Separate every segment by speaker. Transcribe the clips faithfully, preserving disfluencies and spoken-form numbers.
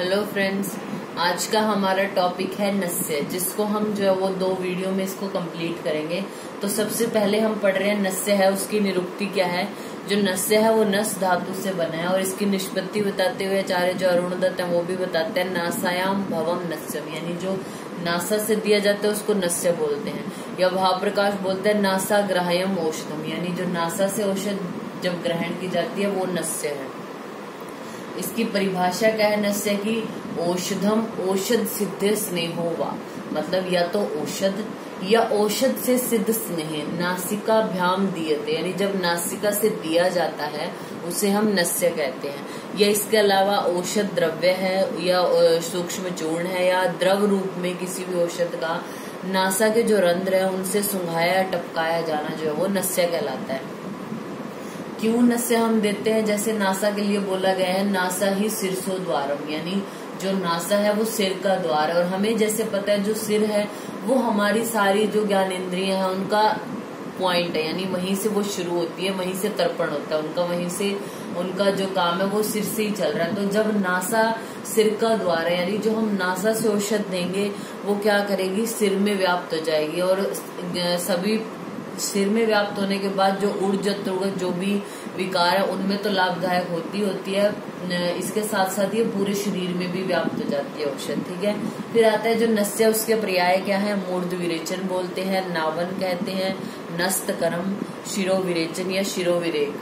Speaker 1: Hello friends, आज का हमारा टॉपिक है नस्य, जिसको हम जो है वो दो वीडियो में इसको कंप्लीट करेंगे। तो सबसे पहले हम पढ़ रहे हैं नस्य है, उसकी निरुक्ति क्या है। जो नस्य है वो नस धातु से बना है, और इसकी निष्पत्ति बताते हुए आचार्य जो अरुणदत्त है वो भी बताते हैं नासायाम भवम नस्यम, यानी जो नासा से दिया जाता है उसको नस्य बोलते हैं। या भावप्रकाश बोलते हैं नासा ग्राह्यम औषधम, यानी जो नासा से औषध जब ग्रहण की जाती है वो नस्य है। इसकी परिभाषा क्या है नस्य की? औषधम औषध सिद्ध स्नेहो वा, मतलब या तो औषध या औषध से सिद्ध स्नेह नासिका भ्याम दियते, यानी जब नासिका से दिया जाता है उसे हम नस्य कहते हैं। या इसके अलावा औषध द्रव्य है या सूक्ष्म चूर्ण है या द्रव रूप में किसी भी औषध का नासा के जो रंध्र है उनसे सुंघाया टपकाया जाना जो है वो नस्य कहलाता है। क्यों नस्य हम देते हैं? जैसे नासा के लिए बोला गया है नासा ही सिरसो द्वारम, यानी जो नासा है वो सिर का द्वार है। और हमें जैसे पता है जो सिर है वो हमारी सारी जो ज्ञानेंद्रियां हैं उनका पॉइंट है, यानी वहीं से वो शुरू होती है, वहीं से तर्पण होता है उनका, वहीं से उनका जो काम है वो सिर से ही चल रहा है। तो जब नासा सिर का द्वार है, यानी जो हम नासा से औषध देंगे वो क्या करेगी, सिर में व्याप्त हो जाएगी। और सभी सिर में व्याप्त होने के बाद जो ऊर्जत्रुगत जो भी विकार है उनमें तो लाभदायक होती होती है, इसके साथ साथ ये पूरे शरीर में भी व्याप्त हो जाती है औषध। ठीक है, फिर आता है जो नस्य, उसके पर्याय क्या है? मूर्ध विरेचन बोलते हैं, नावन कहते हैं, नस्त कर्म, शिरो विरेचन या शिरो विरेक।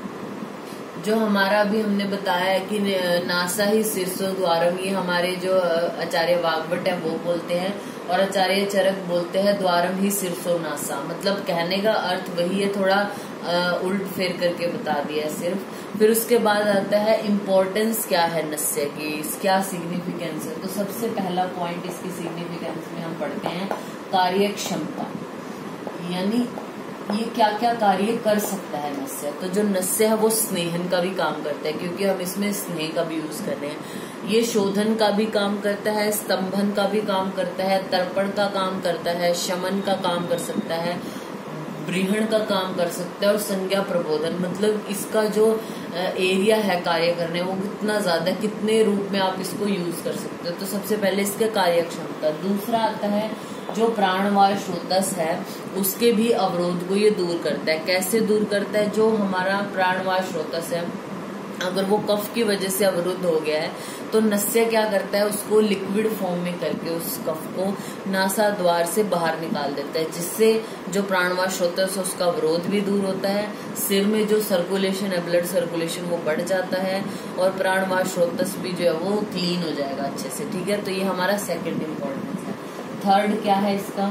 Speaker 1: जो हमारा अभी हमने बताया है कि नासा ही सिरसो द्वारम, ये हमारे जो आचार्य वाग्भट है वो बोलते हैं, और आचार्य चरक बोलते हैं द्वारम ही सिरसो नासा। मतलब कहने का अर्थ वही है, थोड़ा उल्ट फेर करके बता दिया है सिर्फ। फिर उसके बाद आता है इम्पोर्टेंस क्या है नस्य की, क्या सिग्निफिकेंस है। तो सबसे पहला पॉइंट इसकी सिग्निफिकेंस में हम पढ़ते हैं कार्य क्षमता, यानी ये क्या क्या कार्य कर सकता है नस्य। तो जो नस्य है वो स्नेहन का भी काम करता है, क्योंकि हम इसमें स्नेह का भी यूज कर रहे हैं। ये शोधन का भी काम करता है, स्तंभन का भी काम करता है, तर्पण का काम करता है, शमन का काम कर सकता है, ब्रीहण का काम कर सकता है, और संज्ञा प्रबोधन, मतलब इसका जो एरिया है कार्य करने वो कितना ज्यादा, कितने रूप में आप इसको यूज कर सकते हो। तो सबसे पहले इसका कार्य क्षमता। दूसरा आता है जो प्राणवायु स्रोतस है उसके भी अवरोध को ये दूर करता है। कैसे दूर करता है? जो हमारा प्राणवायु स्रोतस है अगर वो कफ की वजह से अवरुद्ध हो गया है तो नस्य क्या करता है, उसको लिक्विड फॉर्म में करके उस कफ को नासा द्वार से बाहर निकाल देता है, जिससे जो प्राणवायु स्रोतस है उसका अवरोध भी दूर होता है, सिर में जो सर्कुलेशन है ब्लड सर्कुलेशन वो बढ़ जाता है, और प्राणवायु स्रोतस भी जो है वो क्लीन हो जाएगा अच्छे से। ठीक है, तो ये हमारा सेकेंड इम्पोर्टेंस है। थर्ड क्या है इसका?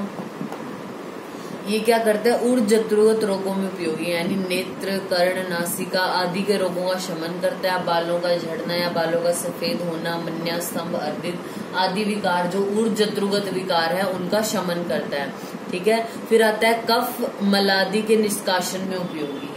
Speaker 1: ये क्या करता है? ऊर्जत्रुगत रोगों में उपयोगी, यानी नेत्र कर्ण नासिका आदि के रोगों का शमन करता है। बालों का झड़ना या बालों का सफेद होना, मन्या स्तंभ अर्दित आदि विकार जो ऊर्जत्रुगत विकार है उनका शमन करता है। ठीक है, फिर आता है कफ मलादि के निष्कासन में उपयोगी।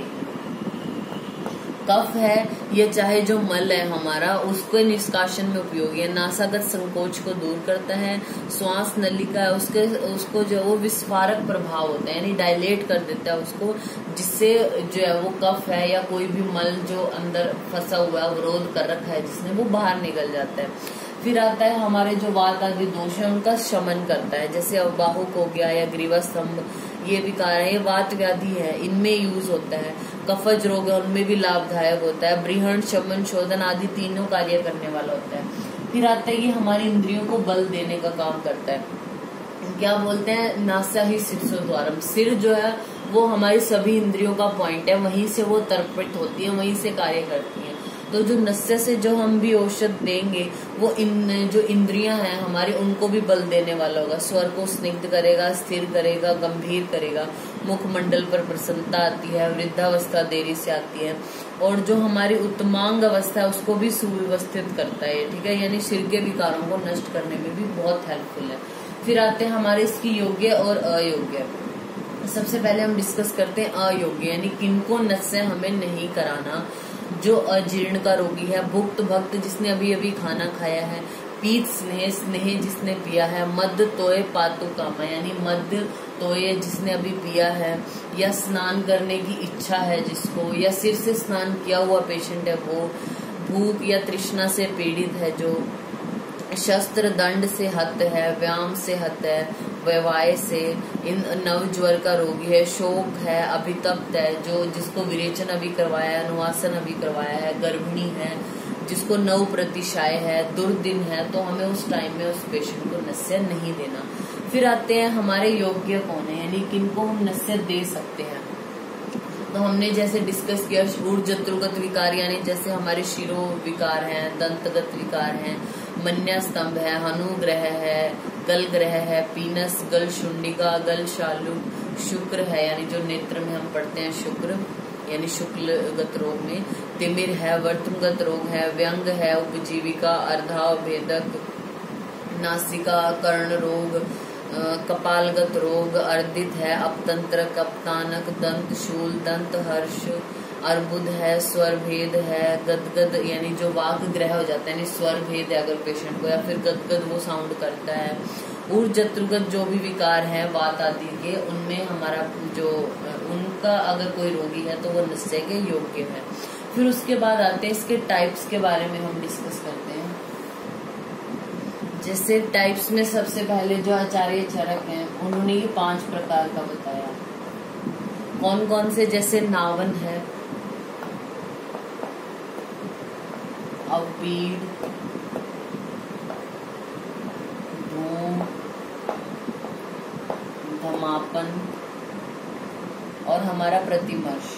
Speaker 1: कफ है ये चाहे जो मल है हमारा उसके निष्कासन में उपयोगी है। नासागत संकोच को दूर करता है। श्वास नलिका है उसके उसको जो वो विस्फारक प्रभाव होता है, यानी डायलेट कर देता है उसको, जिससे जो है वो कफ है या कोई भी मल जो अंदर फंसा हुआ है अवरोध कर रखा है जिसने, वो बाहर निकल जाता है। फिर आता है हमारे जो वात आदि दोष है उनका शमन करता है, जैसे अबाहुक हो गया या ग्रीवा स्तंभ, ये विकार है, ये वात व्याधि है, इनमें यूज होता है। कफज रोग है उनमें भी लाभदायक होता है। ब्रीहण शमन शोधन आदि तीनों कार्य करने वाला होता है। फिर आता है ये हमारी इंद्रियों को बल देने का काम करता है। क्या बोलते हैं? नासा ही सिरसो द्वारम, सिर जो है वो हमारी सभी इंद्रियों का पॉइंट है, वहीं से वो तर्पित होती है, वहीं से कार्य करती है। तो जो नस्य से जो हम भी औषध देंगे वो इन जो इंद्रियां हैं हमारी उनको भी बल देने वाला होगा। स्वर को स्निग्ध करेगा, स्थिर करेगा, गंभीर करेगा, मुखमंडल पर प्रसन्नता आती है, वृद्धावस्था देरी से आती है, और जो हमारी उत्तमांग अवस्था है उसको भी सुव्यवस्थित करता है। ठीक है, यानी सिर के विकारों को नष्ट करने में भी बहुत हेल्पफुल है। फिर आते हैं हमारे इसकी योग्य और अयोग्य। सबसे पहले हम डिस्कस करते हैं अयोग्य, यानी किनको नस्य हमें नहीं कराना। जो अजीर्ण का रोगी है, भुक्त भक्त जिसने अभी अभी खाना खाया है, पीत स्नेह स्नेह जिसने पिया है, मद तोय पातु कामा, यानी मद तोय जिसने अभी पिया है, या स्नान करने की इच्छा है जिसको, या सिर से स्नान किया हुआ पेशेंट है वो, भूख या तृष्णा से पीड़ित है जो, शस्त्र दंड से हत है, व्याम से हत है, व्यवाय से, इन नवज्वर का रोगी है, शोक है, अभितप्त है, जो जिसको विरेचन अभी करवाया है, अनुवासन अभी करवाया है, गर्भिणी है, जिसको नव प्रतिशाय है, दुर्दिन है, तो हमें उस टाइम में उस पेशेंट को नस्य नहीं देना। फिर आते हैं हमारे योग्य कौन है, यानी किनको हम नस्य दे सकते हैं। तो हमने जैसे डिस्कस किया ऊर्जत्रुगत विकार, यानी जैसे हमारे शिरो विकार हैं, दंतगत विकार हैं, मन्या स्तंभ है, हनुग्रह है, गल ग्रह है, पीनस, गल शुंडिका, गल शालु, शुक्र है, यानी जो नेत्र में हम पढ़ते हैं शुक्र, यानी शुक्लगत रोग में, तिमिर है, वर्तमगत रोग है, व्यंग है, उपजीविका, अर्धावभेदक, नासिका, कर्ण रोग, कपालगत रोग, अर्दित है, अपतंत्र, कप्तानक, दंत शूल, दंत हर्ष, अर्बुद है, स्वर भेद है, गदगद यानी जो वाक ग्रह हो जाता है, यानी स्वर भेद है अगर पेशेंट को, या फिर गदगद वो साउंड करता है। ऊर्जत्रुगत जो भी विकार है वात आदि के, उनमें हमारा जो उनका अगर कोई रोगी है तो वो नस्य के योग्य है। फिर उसके बाद आते हैं इसके टाइप्स के बारे में हम डिस्कस करते हैं। जैसे टाइप्स में सबसे पहले जो आचार्य चरक हैं उन्होंने ये पांच प्रकार का बताया। कौन कौन से, जैसे नावन है, अवपीड, धूम, धमापन और हमारा प्रतिमर्श,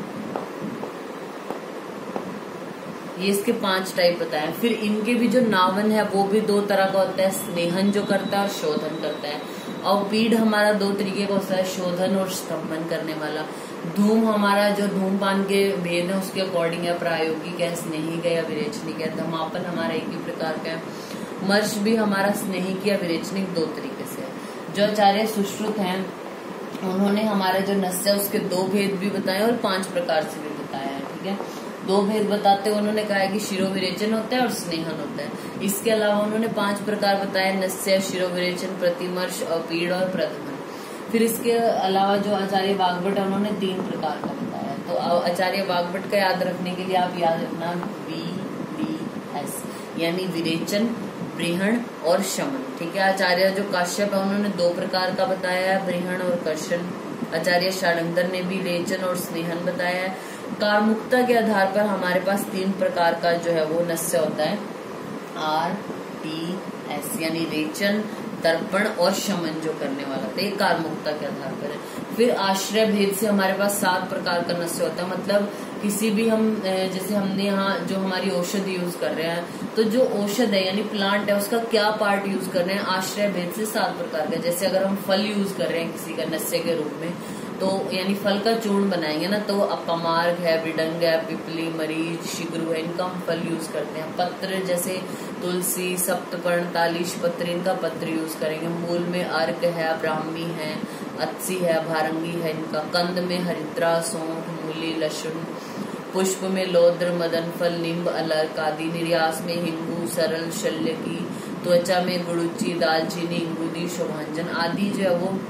Speaker 1: ये इसके पांच टाइप बताए। फिर इनके भी जो नावन है वो भी दो तरह का होता है, स्नेहन जो करता है और शोधन करता है। अवपीड हमारा दो तरीके का होता है, शोधन और स्तंभन करने वाला। धूम हमारा जो धूमपान के भेद है उसके अकॉर्डिंग है, प्रायोगिक है, स्नेहिक है या विरेचनिक है। धमापन हमारा एक ही प्रकार का है। मर्श भी हमारा स्नेहिक या विरेचनिक दो तरीके से है। जो आचार्य सुश्रुत हैं उन्होंने हमारा जो नस्य है उसके दो भेद भी बताए और पांच प्रकार से भी बताया है। ठीक है, दो भेद बताते हुए उन्होंने कहा है कि शिरोविरेचन होता है और स्नेहन होता है। इसके अलावा उन्होंने पांच प्रकार बताए, नस्य, शिरोविरेचन, प्रतिमर्श, अवपीड और प्रदमन। फिर इसके अलावा जो आचार्य वाग्भट है उन्होंने तीन प्रकार का बताया। तो आचार्य वाग्भट का याद रखने के लिए आप याद रखना वी डी एस, यानी विरेचन, ब्रीहण और शमन। ठीक है, आचार्य जो काश्यप है उन्होंने दो प्रकार का बताया है, ब्रीहण और कर्षण। आचार्य शाडंगर ने भी रेचन और स्नेहन बताया है। कारमुक्ता के आधार पर हमारे पास तीन प्रकार का जो है वो नस्य होता है, आर टी एस, यानी रेचन, तर्पण और शमन जो करने वाला था, ये कारमुक्ता के आधार पर है। फिर आश्रय भेद से हमारे पास सात प्रकार का नस्य होता है, मतलब किसी भी हम जैसे हमने यहाँ जो हमारी औषध यूज कर रहे हैं, तो जो औषध है यानी प्लांट है उसका क्या पार्ट यूज कर रहे हैं, आश्रय भेद से सात प्रकार का। जैसे अगर हम फल यूज कर रहे हैं किसी का नस्य के रूप में, तो यानी फल का चूर्ण बनाएंगे ना, तो अपमार्ग है, विडंग है, पिपली, मरीच, शिग्रू है, इनका हम फल यूज करते हैं। पत्र जैसे तुलसी, सप्तपर्ण, तालीश पत्र, इनका पत्र यूज करेंगे। मूल में अर्क है, ब्राह्मी है, अत्सी है, भारंगी है इनका। कंद में हरिद्रा, सौंठ, मूली, लहसुन। पुष्प में लौद्र, मदन फल, निम्ब, अलर्क आदि। निर्यास में हिंगू, सरल, शल्य की। त्वचा में गुड़ुची, दालचीनी, इंगुदी, शोभांजन आदि जो है वो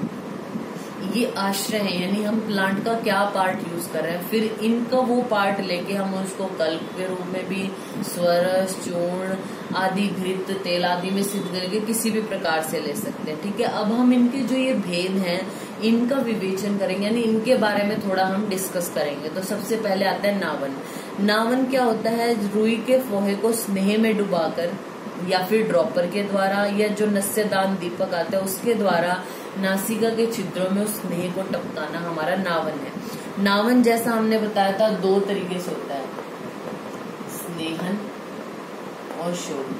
Speaker 1: ये आश्रय है, यानी हम प्लांट का क्या पार्ट यूज कर रहे हैं। फिर इनका वो पार्ट लेके हम उसको कल्प के रूप में भी, स्वरस, चूर्ण आदि, घृत, तेल आदि में सिद्ध करके किसी भी प्रकार से ले सकते हैं। ठीक है, अब हम इनके जो ये भेद हैं इनका विवेचन करेंगे, यानी इनके बारे में थोड़ा हम डिस्कस करेंगे। तो सबसे पहले आता है नावन। नावन क्या होता है, रुई के फोहे को स्नेह में डुबाकर या फिर ड्रॉपर के द्वारा, या जो नस्यदान दीपक आता है उसके द्वारा नासिका के छिद्रों में उस स्नेह को टपकाना हमारा नावन है। नावन जैसा हमने बताया था दो तरीके से होता है, स्नेहन और शोधन।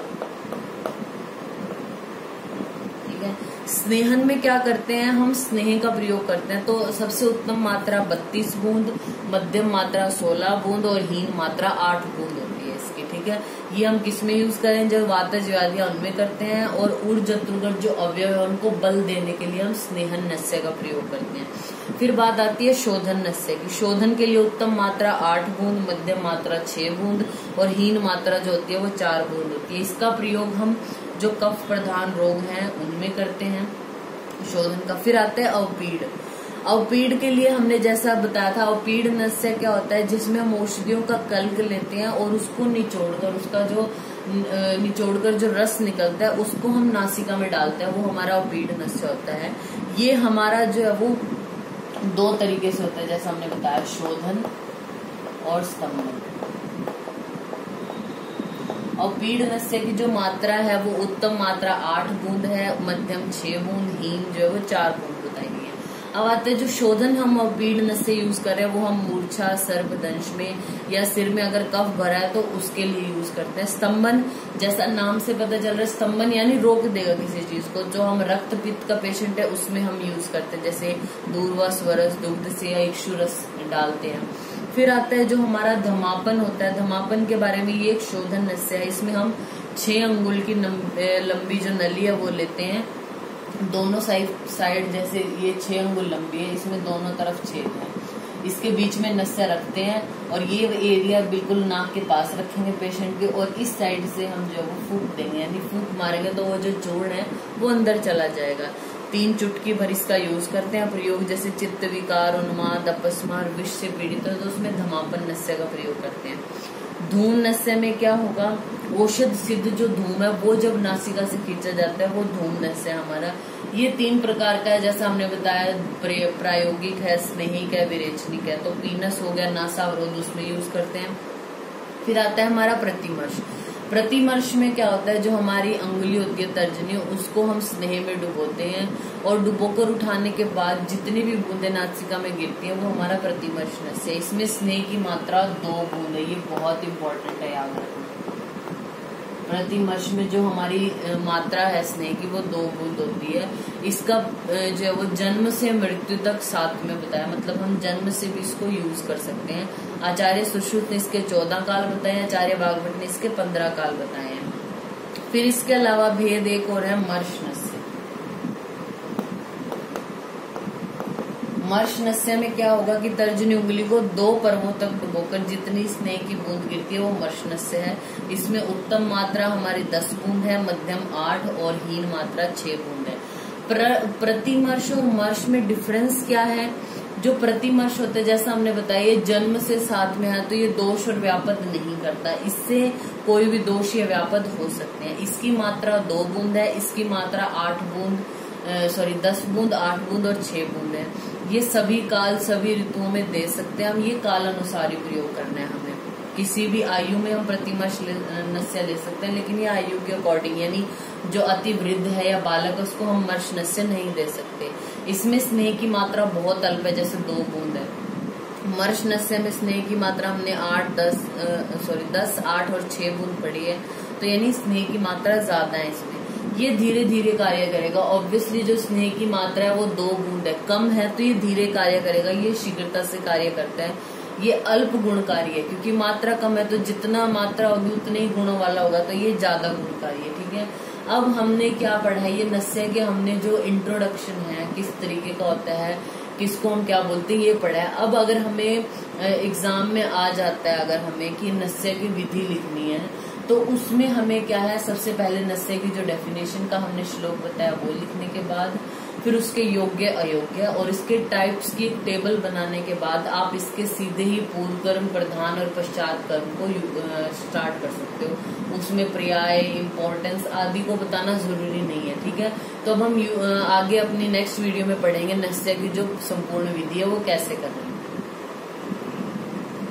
Speaker 1: ठीक है, स्नेहन में क्या करते हैं, हम स्नेह का प्रयोग करते हैं। तो सबसे उत्तम मात्रा बत्तीस बूंद, मध्यम मात्रा सोलह बूंद और हीन मात्रा आठ बूंद होती है इसकी। ठीक है, ये हम किस में यूज करें, जब वातज व्याधियां उनमें करते हैं, और ऊर्जत्रुगत जो अवयव है उनको बल देने के लिए हम स्नेहन नस्य का प्रयोग करते हैं। फिर बात आती है शोधन नस्य की। शोधन के लिए उत्तम मात्रा आठ बूंद, मध्यम मात्रा छह बूंद और हीन मात्रा जो होती है वो चार बूंद होती है। इसका प्रयोग हम जो कफ प्रधान रोग हैं उनमें करते हैं शोधन का। फिर आता है अवपीड़। अवपीड़ के लिए हमने जैसा बताया था, अवपीड़ नस्य क्या होता है, जिसमें हम औषधियों का कल्क लेते हैं और उसको निचोड़कर उसका जो निचोड़कर जो रस निकलता है उसको हम नासिका में डालते हैं, वो हमारा पीड नस्य होता है। ये हमारा जो है वो दो तरीके से होता है, जैसा हमने बताया, शोधन और स्तंभन। और पीड नस्य की जो मात्रा है वो उत्तम मात्रा आठ बूंद है, मध्यम छह बूंद, हीन जो है वो चार बूंद बताई गई है। अब आते हैं जो शोधन हम पीड नस्य यूज कर रहे हैं वो हम मूर्छा, सर्पदंश में या सिर में अगर कफ भरा है तो उसके लिए यूज करते हैं। स्तंभन जैसा नाम से पता चल रहा है, स्तंभन यानी रोक देगा किसी चीज को, जो हम रक्त पित्त का पेशेंट है उसमें हम यूज करते हैं, जैसे दूर्वा, स्वरस, दुग्ध से या इक्षुरस डालते हैं। फिर आता है जो हमारा धमापन होता है, धमापन के बारे में ये एक शोधन नस्य है। इसमें हम छह अंगुल की लंबी जो नली है वो लेते हैं, दोनों साइड साइड जैसे ये छह अंगुल लंबी है, इसमें दोनों तरफ छेद है, इसके बीच में नस्य रखते हैं और ये एरिया बिल्कुल नाक के पास रखेंगे पेशेंट के, और इस साइड से हम जो वो फूंक देंगे, यानी फूंक मारेंगे तो वो जो जोड़ है वो अंदर चला जाएगा। तीन चुटकी भर इसका यूज करते हैं प्रयोग, जैसे चित्त विकार, उन्माद, अपस्मार, विष से पीड़ित है तो उसमें धमापन नस्य का प्रयोग करते हैं। धूम नस्य में क्या होगा, औषध सिद्ध जो धूम है वो जब नासिका से खींचा जाता है वो धूम नस्य हमारा। ये तीन प्रकार का है, जैसा हमने बताया, प्रायोगिक है, स्नेहिक है, विरेचनिक है। तो पीनस हो गया नासावरोध, उसमें यूज करते हैं। फिर आता है हमारा प्रतिमर्श। प्रतिमर्श में क्या होता है, जो हमारी अंगुली होती है तर्जनी, उसको हम स्नेह में डुबोते हैं और डुबोकर उठाने के बाद जितनी भी बूंदे नासिका में गिरती हैं वो हमारा प्रतिमर्श नस्य है। इसमें स्नेह की मात्रा दो बूंद है, ये बहुत इंपॉर्टेंट है याद रखना। प्रतिमर्श में जो हमारी मात्रा है स्नेह की वो दो बूंद होती है। इसका जो है वो जन्म से मृत्यु तक साथ में बताया, मतलब हम जन्म से भी इसको यूज कर सकते हैं। आचार्य सुश्रुत ने इसके चौदह काल बताए, आचार्य भागवत ने इसके पंद्रह काल बताए हैं। फिर इसके अलावा भेद एक और है मर्श नस्य। मर्श नस्य में क्या होगा कि तर्जनी उंगली को दो पर्वों तक डुबोकर जितनी स्नेह की बूंद गिरती है वो मर्श नस्य है। इसमें उत्तम मात्रा हमारी दस बूंद है, मध्यम आठ और हीन मात्रा छह बूंद है। प्र, प्रतिमर्श और मर्श में डिफरेंस क्या है, जो प्रतिमर्श होता है जैसा हमने बताया ये जन्म से साथ में है तो ये दोष और व्यापद नहीं करता, इससे कोई भी दोष या व्यापद हो सकते हैं। इसकी मात्रा दो बूंद है, इसकी मात्रा आठ बूंद सॉरी दस बूंद, आठ बूंद और छह बूंद है। ये सभी काल सभी ऋतुओं में दे सकते हैं हम, ये काल अनुसार ही प्रयोग करना है हमें। किसी भी आयु में हम प्रतिमर्श नस्य ले सकते हैं, लेकिन ये आयु के अकॉर्डिंग, यानी जो अति वृद्ध है या बालक है उसको हम मर्श नस्य नहीं दे सकते। इसमें स्नेह की मात्रा बहुत अल्प है, जैसे दो बूंद है। मर्श नस्य में स्नेह की मात्रा हमने आठ दस सॉरी दस आठ और छह बूंद पढ़ी है, तो यानी स्नेह की मात्रा ज्यादा है इसमें। ये धीरे धीरे कार्य करेगा। ऑब्वियसली जो स्नेह की मात्रा है वो दो बूंद है, कम है तो ये धीरे कार्य करेगा, ये शीघ्रता से कार्य करता है। ये अल्प गुणकारी है, क्योंकि मात्रा कम है तो जितना मात्रा होगी उतने ही गुणों वाला होगा, तो ये ज्यादा गुणकारी है। ठीक है, अब हमने क्या पढ़ा है, ये नस्य के हमने जो इंट्रोडक्शन है किस तरीके का होता है, किसको हम क्या बोलते हैं, ये पढ़ा है। अब अगर हमें एग्जाम में आ जाता है अगर हमें कि नस्य की विधि लिखनी है तो उसमें हमें क्या है, सबसे पहले नस्य की जो डेफिनेशन का हमने श्लोक बताया वो लिखने के बाद फिर उसके योग्य अयोग्य और इसके टाइप्स की एक टेबल बनाने के बाद आप इसके सीधे ही पूर्व कर्म, प्रधान और पश्चात कर्म को स्टार्ट कर सकते हो। उसमें पर्याय, इम्पोर्टेंस आदि को बताना जरूरी नहीं है। ठीक है, तो अब हम आगे अपनी नेक्स्ट वीडियो में पढ़ेंगे नस्य की जो संपूर्ण विधि है वो कैसे करनी है।